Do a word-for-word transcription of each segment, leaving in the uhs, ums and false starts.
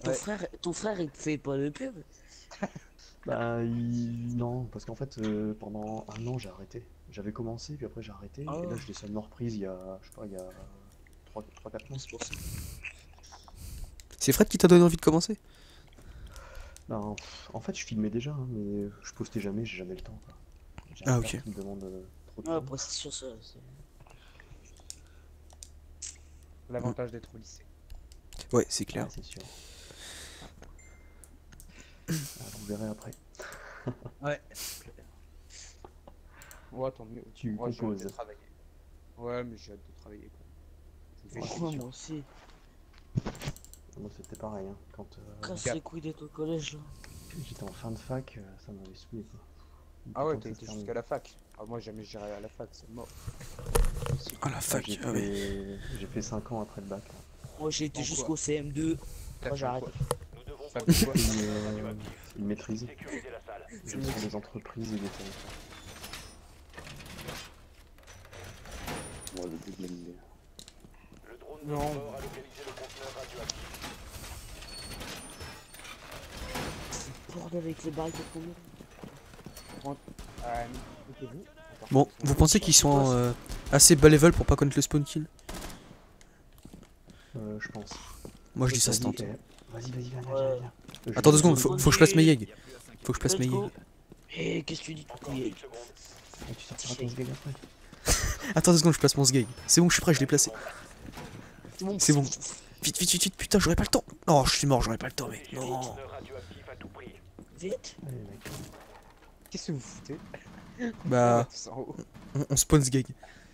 ton Ouais. frère, ton frère, il te fait pas de pub? Bah, il- non, parce qu'en fait, euh, pendant un an, j'ai arrêté. J'avais commencé, puis après j'ai arrêté, et là, Oh, je l'ai seulement reprise il y a, je sais pas, il y a trois quatre mois. c'est pour ça. C'est Fred qui t'a donné envie de commencer? Non, pff, en fait, je filmais déjà, hein, mais je postais jamais, j'ai jamais le temps, quoi. J'ai un Ah taf ok. qui me demande euh, trop de Ah, temps. après, c'est sûr, ça. c'est- L'avantage d'être au lycée. Ouais, c'est clair. Ouais, c'est sûr. Ah, vous verrez après. Ouais. Ouais, tant mieux. Tu Moi, j'ai hâte de composes. travailler. Ouais, mais j'ai hâte de travailler, quoi. Je me fais Ouais, chier. c'est Ouais, sûr. moi aussi. Moi, c'était pareil, hein. Quand euh, Casse Cap. les couilles d'être au collège, là. j'étais en fin de fac, euh, ça m'avait saoulé, quoi. Il Ah était ouais, temps que t'as ça se été termine. jusqu'à la fac. Ah, moi, jamais j'irai à la fac, c'est mort. Ah la Ah, fac, j'ai ah ouais. fait... j'ai fait cinq ans après le bac, là. Moi, j'ai été En jusqu'au quoi C M deux. T'as Moi, fait j'ai arrêté. quoi Nous devons Fac de protéger quoi les Une, sites euh, radioactifs. une maîtrise. Sécuriser la salle. Gestion des entreprises et des territoires. Bon, le but de l'année. Le drone de Non. bord a localisé le conteneur radioactif. Bordel avec les barriques de combien? Ah, écoutez-vous. Attends, Bon, ils sont- vous pensez qu'ils sont euh, assez bas level pour pas connaître le spawn kill? Euh, je pense. Moi je dis ça se Vas-y, tente. eh, Vas-y, vas-y, viens, viens, Ouais. viens, viens. Euh, je Attends deux vais- secondes, faut, faut que je place mes yeg. Faut que je place mes Let's go. yeg. Eh, qu'est-ce que tu dis? Encore Oui. une seconde. Ah, tu sortiras ton sgeg après. Attends deux secondes, je place mon sgeg. C'est bon, je suis prêt, je l'ai placé. C'est bon. C'est bon. Vite, vite, vite, vite, putain, j'aurais pas le temps. Non, je suis mort, j'aurais pas le temps, mais Protéger le non. conteneur radioactif à tout prix. Vite. Allez, mec. Qu'est-ce que vous foutez Bah, Tous en haut. on, on spawn sgeg.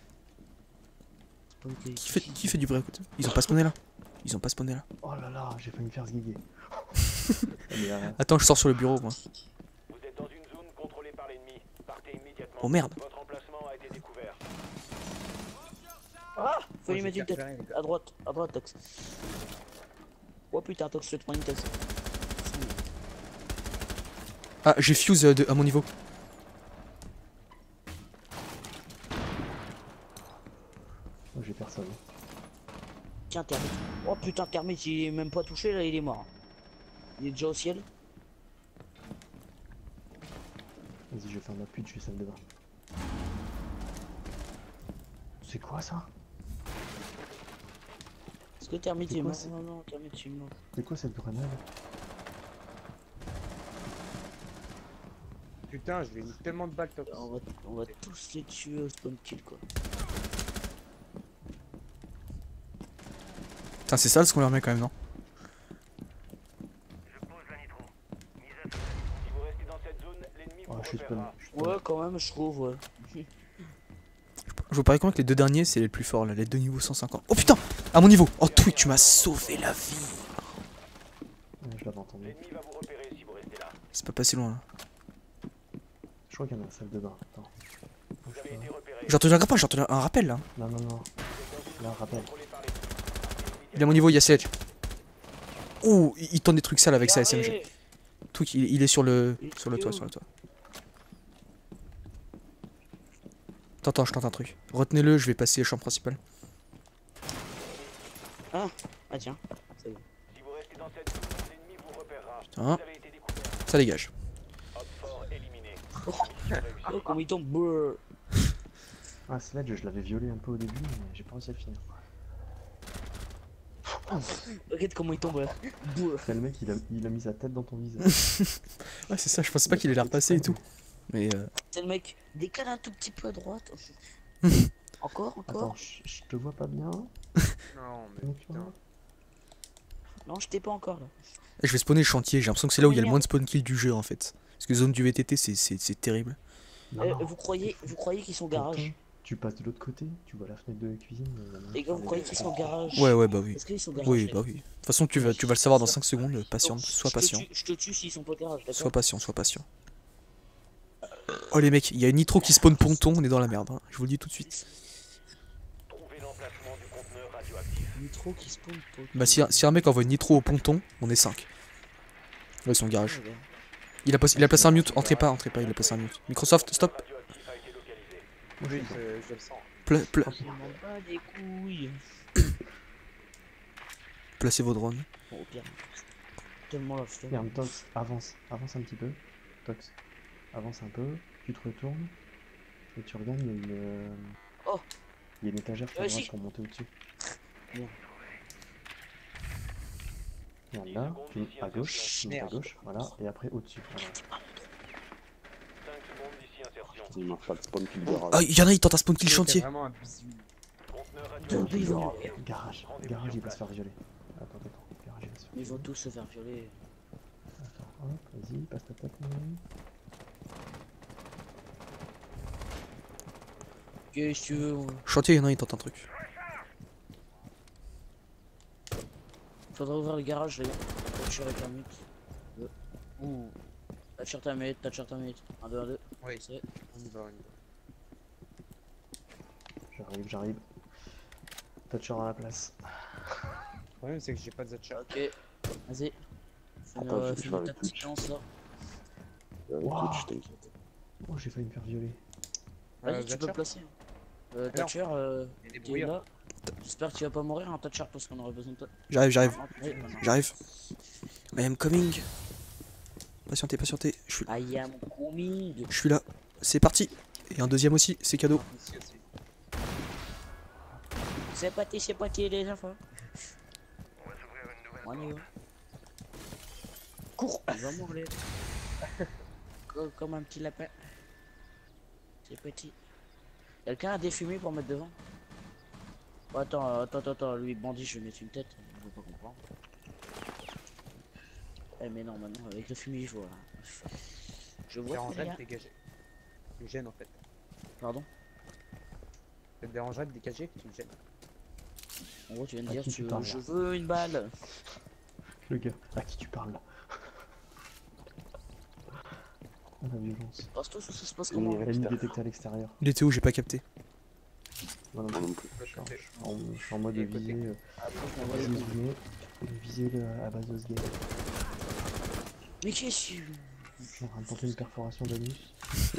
Qui fait, qui fait du vrai côté? Ils ont pas spawné là. Ils ont pas spawné là. Oh là là, j'ai failli me faire sgeguer. Mais, euh, Attends, je sors sur le bureau, moi. Vous êtes dans une zone contrôlée par l'ennemi. Partez immédiatement. Oh merde. Votre emplacement a été découvert. Ah, faut lui Moi, mettre j'ai une tête. carré, les gars. À droite, à droite, Tox. Oh putain, Tox, je te prends une tête. Ah, j'ai fuse euh, de- à mon niveau. oh, j'ai personne. Tiens, Termite. Oh putain, Termite, il est même pas touché là, il est mort. Il est déjà au ciel. Vas-y, je vais faire ma pute, je fais celle de bain. C'est quoi ça? Est-ce que Termite C'est est quoi, mort? c'est- Non, non, Termite est mort. C'est quoi cette grenade? Putain, je vais mis tellement de balles top. On va, on va tous les tuer au spawn kill quoi. Putain, c'est sale ce qu'on leur met quand même, non? Je pose la nitro. Mise à feu. Si vous restez dans cette zone, l'ennemi Oh, vous je suis spawn. repérera. je suis spawn. Ouais, quand même, je trouve, ouais. Je vous parie comment que les deux derniers, c'est les plus forts là, les deux niveaux cent cinquante. Oh putain! À mon niveau! Oh Twitch, tu m'as sauvé la vie! Ouais, je l'avais entendu. L'ennemi va vous repérer si vous restez là. C'est pas passé loin là. Je crois qu'il y en a une salle de bain. Attends. Vous avez été repéré. J'ai entendu un grappin, j'ai entendu un rappel là. Non, non, non. Là, rappel. Contrôlé par l'ennemi. Il est à mon niveau, il y a Sedge. Oh, il, il tente des trucs sales avec sa S M G. Allez, Twitch, il, il est sur le, sur le toit, sur le toit. Attends, attends, je tente un truc. Retenez-le, je vais passer chambre principale. Ah tiens, ça y est. Si vous restez dans cette zone, l'ennemi vous repérera. Putain, Vous avez été découvert. ça dégage. Hop fort éliminé. Oh. Mission réussie. Oh, comment il tombe. Brrr. Ah, Sledge, je l'avais violé un peu au début, mais j'ai pas réussi à le finir. Regarde comment il tombe. ouais. Brrr. C'est le mec, il a, il a mis sa tête dans ton visage. Ouais, c'est ça, je pensais pas qu'il allait repasser et tout. Mais euh, C'est le mec, décale un tout petit peu à droite. Encore, encore. Attends, je je te vois pas bien. Non, mais Donc, putain. là. Non, je t'ai pas encore là. je vais spawner le chantier, j'ai l'impression que c'est là où il y a le moins de spawn kill du jeu en fait. Parce que zone du V T T, c'est- c'est c'est terrible. Non, Euh, non. vous croyez, vous croyez qu'ils sont au Tonton, garage? tu passes de l'autre côté, tu vois la fenêtre de la cuisine. il y en a un Les qui gars, vous fait croyez des- qu'ils sont au garage? Ouais, ouais, bah oui. Est-ce qu'ils sont au garage? Oui, les bah gars oui. De toute façon, tu vas, tu vas le savoir dans cinq secondes, patiente, Donc, sois je te patient. tue- Je te tue s'ils sont pas au garage, Sois d'accord? patient, sois patient. Oh les mecs, il y a une nitro qui spawn ponton, on est dans la merde, hein. Je vous le dis tout de suite. Trouvez l'emplacement du conteneur radioactif. Nitro qui spawn pas. Bah si, un- si un mec envoie une nitro au ponton, on est cinq. Ouais, son garage. Il a, pas- il a placé un mute, entrez pas, entrez pas, il a placé un mute. Microsoft, stop. Radioactif a été localisé. Moi, je Oui, suis c'est- je le sens. Pla- pla- Je m'en bats les couilles. placez vos drones. Bon, au pire. tellement la flemme. Regarde, Tox, avance, avance un petit peu. Tox, avance un peu, tu te retournes, et tu regardes, il y a une... euh, Oh. Il y a une étagère sur Euh, la droite si. pour monter au-dessus. Bien. Regarde là, tu montes à gauche, tu montes à Merde. gauche, voilà, et après au-dessus. Voilà. cinq secondes d'ici insertion. Il marche pas le spawn kill garage. Ah, il y en a, ils tentent un spawn kill C'était chantier. vraiment un bisou. Conteneur Deux radioactif. bivons. Garage, garage il va se faire violer. Attends, attends, garage il va se faire Ils vont violer. tous se faire violer. Attends, hop, vas-y, passe ta tête, mon ami. Qu'est-ce que tu veux? moi Chantier, il y en a, ils tentent un truc. Faudrait ouvrir le garage, les gars. Thatcher avec un mute. Ouh, Thatcher ta mute, Thatcher ta mute. un, deux, un, deux. oui, C'est. on y va, on y va. J'arrive, j'arrive. Toucher à la place. Le problème, c'est que j'ai pas de Zatcher. Ok. Vas-y. Attends, Euh, je- je finis vais ta avec petite Twitch. lance là. Euh, Wow. Twitch, t'inquiète. Oh, j'ai failli me faire violer. Vas-y, Euh, tu peux Thatcher placer. Euh, Alors. Thatcher, euh, Il y a des t'es brouillards. là. J'espère que tu vas pas mourir, hein, Thatcher, parce qu'on aurait besoin de toi. J'arrive, j'arrive, Oui, j'arrive. I am coming. Patientez, patientez. Je suis, I am coming. je suis là. C'est parti. Et un deuxième aussi, c'est cadeau. Ici aussi. C'est parti, c'est parti les enfants. On y va. Cours. Il va mourir. Co- Comme un petit lapin. C'est petit. Quelqu'un a des fumées pour mettre devant? Oh, attends, euh, attends, attends, attends, lui bandit, je vais mettre une tête. Je veux pas comprendre. Eh mais non, maintenant avec le fumier, je vois. Je Ça me vois. dérangerait très de bien. dégager. Tu me gênes en fait. Pardon. Ça te dérangerait de dégager, tu me gênes. En gros, tu viens de À dire qui tu tu parles, je là veux une balle. Le gars, à qui tu parles là? Ah, la violence. Passe tout, ça se passe Et comment? il Ennemi reste détecté à l'extérieur. Il était où? J'ai pas capté. Moi non Moi plus. non plus. Je suis en, je suis en- je suis en mode Et côté. viser. euh, Après, je m'envoie les viser coups. Zuné, et viser le, à base de ce game. Mais qu'est-ce que Je suis en train de tenter une perforation d'anus.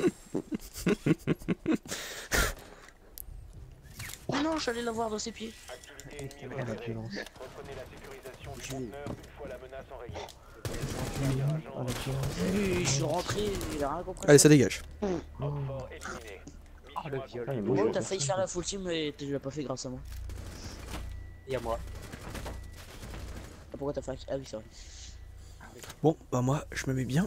Oh non, j'allais l'avoir dans ses pieds. Activité ennemie Ah, la repérée. violence. Reprenez la sécurisation du Je- conteneur une fois la menace enrayée. Ah, la violence. Lui, je suis rentré, il a rien compris. Allez, ça dégage. Oh. Fort éliminé. Ah, le viol. Ah, mais Oh, moi, je t'as vois failli personne. faire la full team et tu l'as pas fait grâce à moi. Et à moi. Ah, pourquoi t'as fait? Ah oui, c'est vrai. Bon, bah moi, je me mets bien.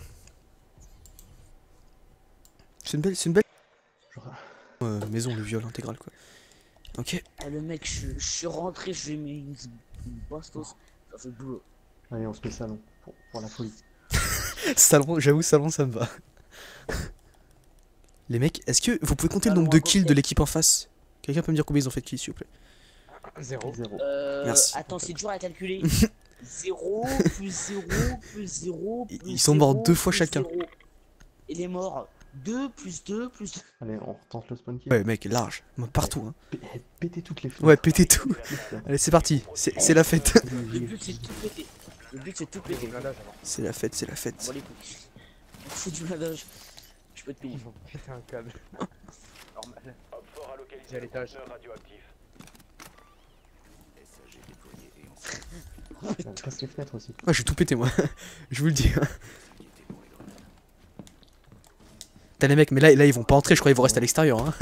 C'est une belle, c'est une belle Genre, euh, maison, le viol intégral quoi. Ok. Ah, le mec, je, je suis rentré, je lui ai mis une, une bastos. Ça fait le boulot. allez, on se met salon pour, pour la folie. Salon, j'avoue, salon, ça me va. Les mecs, est-ce que vous pouvez compter le Salon nombre de à kills de côté. l'équipe en face? Quelqu'un peut me dire combien ils ont fait de kills, s'il vous plaît? Zéro. Zéro. Euh, Merci. attends, c'est dur à calculer. zéro plus zéro plus zéro Ils- plus ils sont morts zéro deux fois plus chacun. zéro. Il est mort. deux plus deux plus deux. Allez, on retente le spawn kill. Ouais, mec, large. Moi, partout, hein. P- eh, pétez toutes les fenêtres. Ouais, pétez tout. Allez, c'est parti. C'est c'est la fête. Le but c'est de tout péter. Le but c'est de tout péter. Blindage avant. C'est la fête, c'est la Bon, fête. les couilles. On fout du blindage. Je peux te payer. Ils vont péter un câble. Normal. Hop fort à localiser J'ai à le l'étage. conteneur radioactif. Euh, Casse les fenêtres aussi. Ouais, j'ai tout pété, moi. Je vous le dis. T'as les mecs, mais là, là, ils vont pas entrer, je crois qu'ils vont rester à l'extérieur. Hein.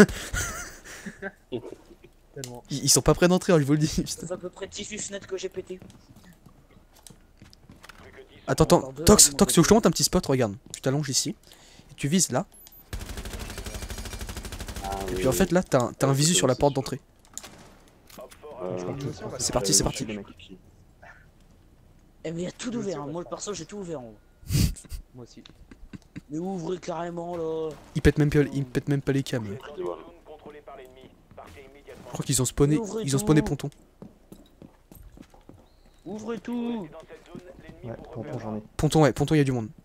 Tellement. Ils, ils sont pas prêts d'entrer, hein, je vous le dis. Putain. Ça fait à peu près dix-huit fenêtres que j'ai pété. Plus que dix Attends, secondes. attends. Tox, Tox, tu veux que je te montre un petit spot? Regarde. Tu t'allonges ici. Et tu vises là. Ah, Et puis en fait, là, t'as un, t'as un visu sur la porte d'entrée. Hop fort à Euh, Je crois que nous tout- aussi, on va C'est faire parti, euh, c'est parti. les mecs. Eh mais il y a tout d'ouvert. Hein. Moi le perso j'ai tout ouvert. Hein. Moi aussi. Mais ouvrez carrément là. Ils pètent même pas, ils pètent même pas les cams. Vous là. êtes dans une zone contrôlée par l'ennemi. Partez immédiatement. Je crois qu'ils ont spawné, Ouvrez ils ont tout. spawné ponton. Ouvrez Vous tout. restez dans cette zone, l'ennemi Ouais, vous ponton, repérera. j'en ai. Ponton, ouais, ponton, il y a du monde.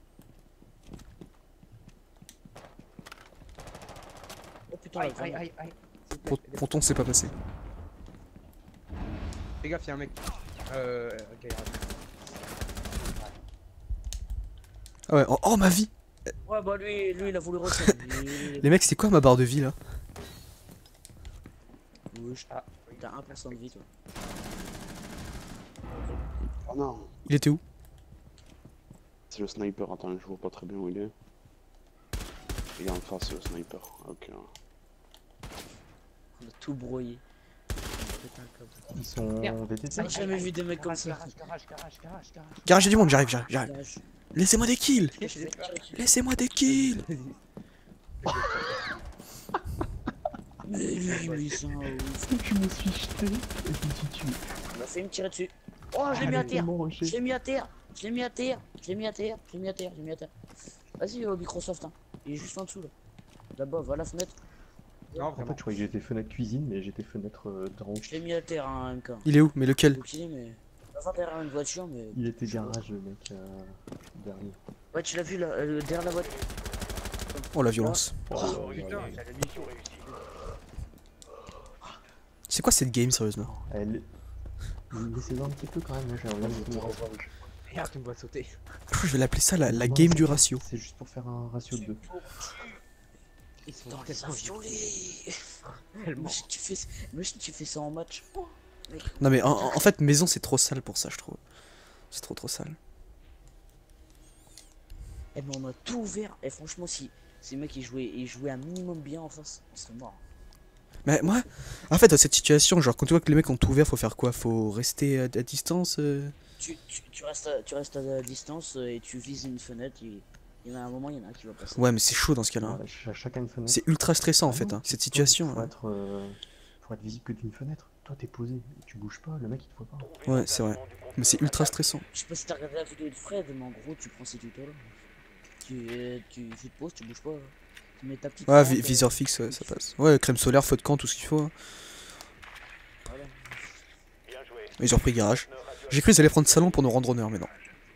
Oh putain. Aïe, la aïe, femme. aïe, aïe. S'il te Pon- plaît, Ponton, c'est pas passé. fais gaffe, y'a un mec. Euh. Gaillard. Ah ouais, oh, oh, ma vie. Ouais bah lui, lui il a voulu refaire. Les mecs, c'est quoi ma barre de vie là? Wesh. Ah, T'as un pour cent de vie toi. Oh non. Il était où? C'est le sniper, attends, je vois pas très bien où il est. Il est en face, le sniper. Ok. On a tout brouillé. Putain, comme ça. Ils sont en V T T. J'ai jamais vu des mecs comme ça. Garage, garage, garage, garage, garage. Garage, il y a du monde, j'arrive, j'arrive, j'arrive. Garage. Laissez-moi des kills. Je vais te tirer dessus. Laissez-moi des kills. Mais lui, lui, c'est un ouf. Je me suis jeté et je me suis tué. Il m'a fait me tirer dessus. Oh, je l'ai mis à terre. Tellement Je rushé. l'ai mis à terre. Je l'ai mis à terre. Je l'ai mis à terre. Je l'ai mis à terre. Je l'ai mis à terre. Vas-y, euh, Microsoft. Hein. Il est juste en dessous là. Là-bas, va à la fenêtre. Non, En fait, vraiment. je croyais que j'étais fenêtre cuisine, mais j'étais fenêtre euh, drone. Je l'ai mis à terre, hein, M K. Il est où? Mais lequel? Donc, il est, mais. Enfin, derrière une voiture, mais. Il était garage, le mec, euh, dernier. Ouais, tu l'as vu là, euh, derrière la voiture. Oh la violence. Oh, Oh, là, là, putain, là. t'as la mission réussie. C'est quoi cette game sérieusement? Elle... Laissez-en un petit peu quand même, là, j'ai rien de Merde, tu me vois sauter. Je vais l'appeler ça la, la Non, game c'est du pas- ratio. C'est juste pour faire un ratio de deux. Ils sont Dans les tellement violés. tellement. Imagine tu fais, imagine tu fais ça en match. Oh, mec. Non mais en, en fait maison c'est trop sale pour ça je trouve. C'est trop trop sale. Eh ben on a tout ouvert. Et franchement, si ces mecs ils jouaient, ils jouaient un minimum bien en face, on serait mort. Mais moi, en fait dans cette situation, genre quand tu vois que les mecs ont tout ouvert, faut faire quoi? Faut rester à, à distance euh Tu, tu, tu restes à, tu restes à distance euh, et tu vises une fenêtre. Il, il y en a un moment, il y en a un qui va passer. Ouais mais c'est chaud dans ce cas-là. Ouais, ch- chacun une fenêtre. C'est ultra stressant en Ah fait, non, hein, cette toi, situation. Faut hein. être, euh, faut être visible que d'une fenêtre. Toi, t'es posé, tu bouges pas, le mec il te voit pas. Ouais c'est vrai. Mais c'est ultra stressant. Je sais pas si t'as regardé la vidéo de Fred, mais en gros, tu prends ces tutos là. Tu, euh, tu, tu te poses, tu bouges pas. Tu mets ta petite. Ouais, lampe, vi- euh, viseur fixe, ouais, ça passe. Ouais, crème solaire, feu de camp, tout ce qu'il faut. hein. voilà. Bien joué. Ils ont repris garage. J'ai cru qu'ils allaient prendre salon pour nous rendre honneur, mais non.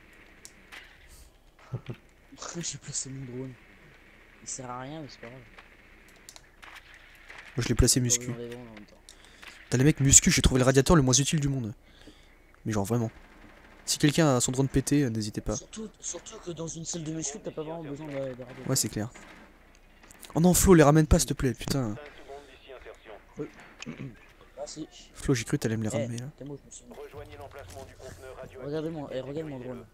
J'ai placé mon drone. Il sert à rien, mais c'est pas grave. Moi je l'ai placé Pas muscu. besoin des drones en même temps. T'as les mecs muscu, j'ai trouvé le radiateur le moins utile du monde. Mais genre vraiment. Si quelqu'un a son drone pété, euh, n'hésitez pas. Surtout, surtout que dans une salle de muscu, t'as pas vraiment besoin de, de radio. Ouais, c'est clair. Oh non, Flo, les ramène pas, s'il te plaît, putain. cinq secondes d'ici insertion. Ah si. Flo, j'ai cru que t'allais me les Eh, ramener là. t'es moi, je me suis mis. Rejoignez l'emplacement du conteneur radioactif. Regardez mon, eh, regarde mon drone.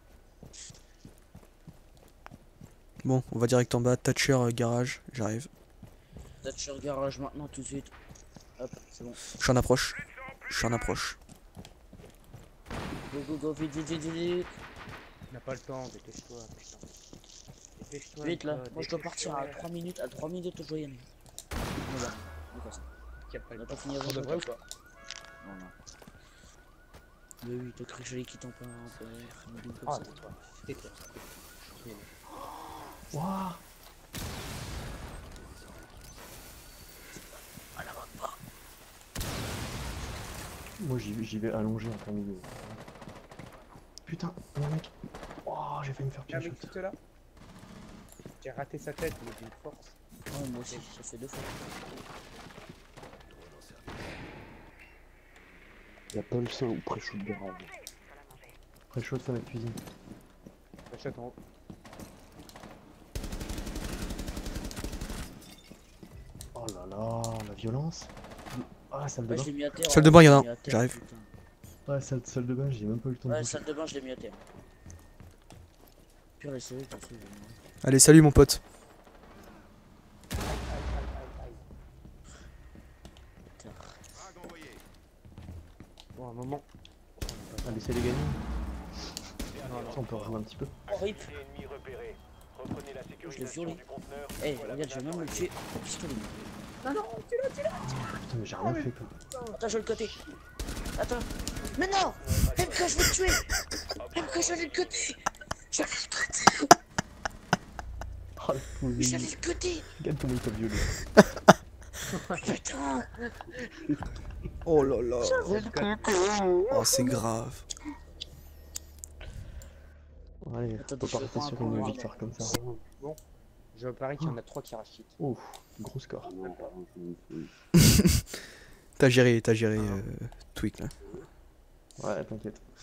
Bon, on va direct en bas. Thatcher, euh, garage, j'arrive. Thatcher garage maintenant tout de suite. Hop, c'est bon. Je suis en approche. Je suis en approche. Go go go, vite vite vite vite vite. On n'a pas le temps, dépêche-toi, putain. Dépêche-toi. Vite là, toi, moi je dois partir à dépêche-toi. trois minutes, à trois minutes de joyenne. On va, on va faire ça. Qui a pas On le a temps. pas fini avant On devrait ou pas? Non, non. Mais oui, t'as cru que j'allais quitter en plein, en plein air, un boule comme Ah, ça. tais-toi. Tais-toi. Bien. Wouah. Ah la bonne pas. Moi j'y vais, j'y vais allongé en plein milieu. Putain, mon mec. Oh, j'ai failli me faire Ah, mais piège. quitte là. J'ai raté sa tête, mais d'une force. Oh, moi aussi, ça fait deux fois. Y'a pas le sein ou pré-shoot de garage. Après chaud de fenêtre cuisine. Achète en haut. Oh là là, la violence. Ah, salle de Ouais, je bain. l'ai mis à terre. Salle de ouais, bain, je y en a l'ai un, mis à terre, j'arrive. putain. Ouais, salle, salle de bain, j'ai même pas eu le temps de Ouais, bouger. salle de bain, je l'ai mis à terre. Pire, les séries, t'as fait. Allez, salut mon pote. Bon, un moment. Allez, c'est les gagnants. Non, non. Ça, on peut rejouer un petit peu. Oh, rip. Unité ennemie repérée. Reprenez la sécurisation violé. du conteneur. Eh, Voilà, regarde, je vais même le tuer au pistolet. Putain, mais j'ai rien fait quoi. Attends, je vais le côté. Attends. Mais non! M K, je vais le tuer! M K, je vais le côté! Je vais le côté! Oh, le pauvre. Je vais le côté! Regarde comment il t'a violé. Putain! Oh là là. Je vais le côté! Oh, c'est grave. Allez, Attendez, faut je pas vais rester prendre sur un une point. victoire comme ça. Bon. Je parie qu'il y en a trois qui rachètent. Oh, gros score. T'as géré, t'as géré euh, Tweak là. Ouais, t'inquiète.